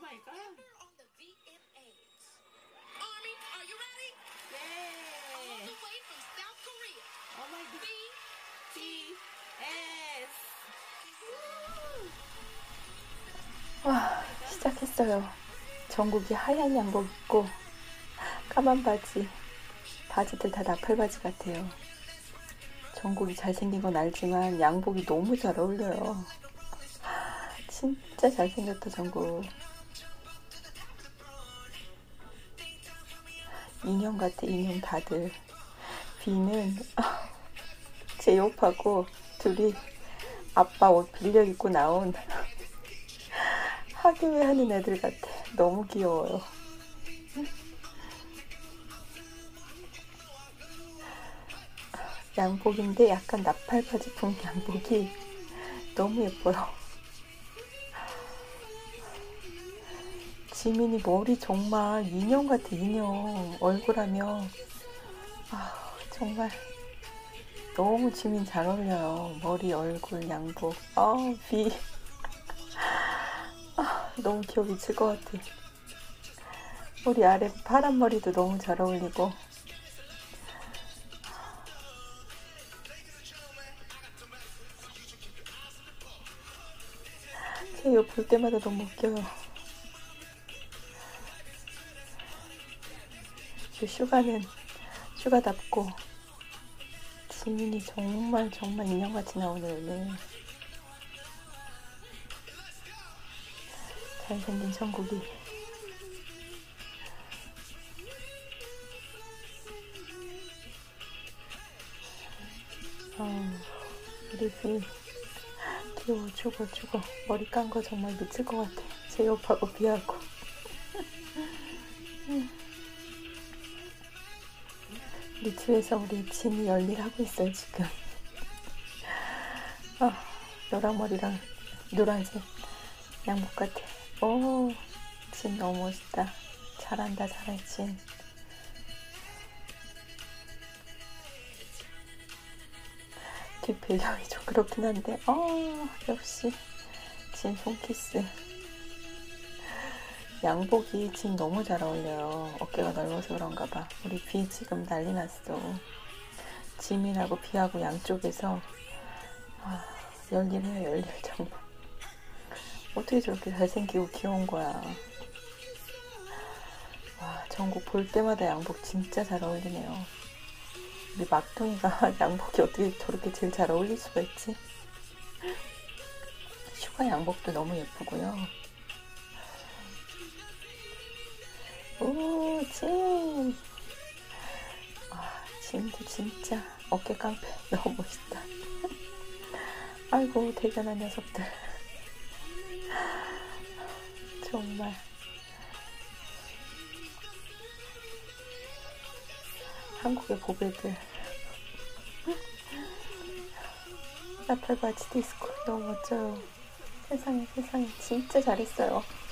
마이 갓. 네. 오 마이 갓. BTS. 와, 시작했어요. 정국이 하얀 양복 입고 까만 바지. 바지들 다 나팔바지 같아요. 정국이 잘생긴 건 알지만 양복이 너무 잘 어울려요. 진짜 잘생겼다, 정국. 인형 같아, 인형 다들. 비는 제이홉하고 둘이 아빠 옷 빌려 입고 나온 하교회 하는 애들 같아. 너무 귀여워요. 양복인데 약간 나팔바지 품 양복이 너무 예뻐요. 지민이 머리 정말 인형 같아, 인형. 얼굴하며 정말 너무 지민 잘 어울려요. 머리, 얼굴, 양복. 비. 너무 귀여워 미칠 것 같아. 머리 아래 파란 머리도 너무 잘 어울리고. 제이홉 볼 때마다 너무 웃겨요. 슈가는 슈가답고 지민이 정말 인형같이 나오네 오늘. 잘생긴 정국이. 우리 비 귀여워 죽어. 머리 깐 거 정말 미칠 것 같아. 제이홉하고 비하고. 리트에서 우리 진이 열일하고 있어요 지금. 노랑머리랑 노란색 양복 같아. 진 너무 멋있다. 잘한다 잘해 진. 뒷배경이 좀 그렇긴 한데 역시 진 손키스. 양복이 진 너무 잘 어울려요. 어깨가 넓어서 그런가 봐. 우리 비 지금 난리 났어. 지민하고 비하고 양쪽에서 열일해요 열일. 정말 어떻게 저렇게 잘생기고 귀여운 거야. 정국 볼 때마다 양복 진짜 잘 어울리네요. 우리 막둥이가 양복이 어떻게 저렇게 제일 잘 어울릴 수가 있지? 슈가 양복도 너무 예쁘고요. 오, 진! 진도 진짜 어깨 깡패 너무 멋있다. 아이고 대견한 녀석들. 정말 한국의 보배들. 나팔바지 디스코 너무 멋져요. 세상에 진짜 잘했어요.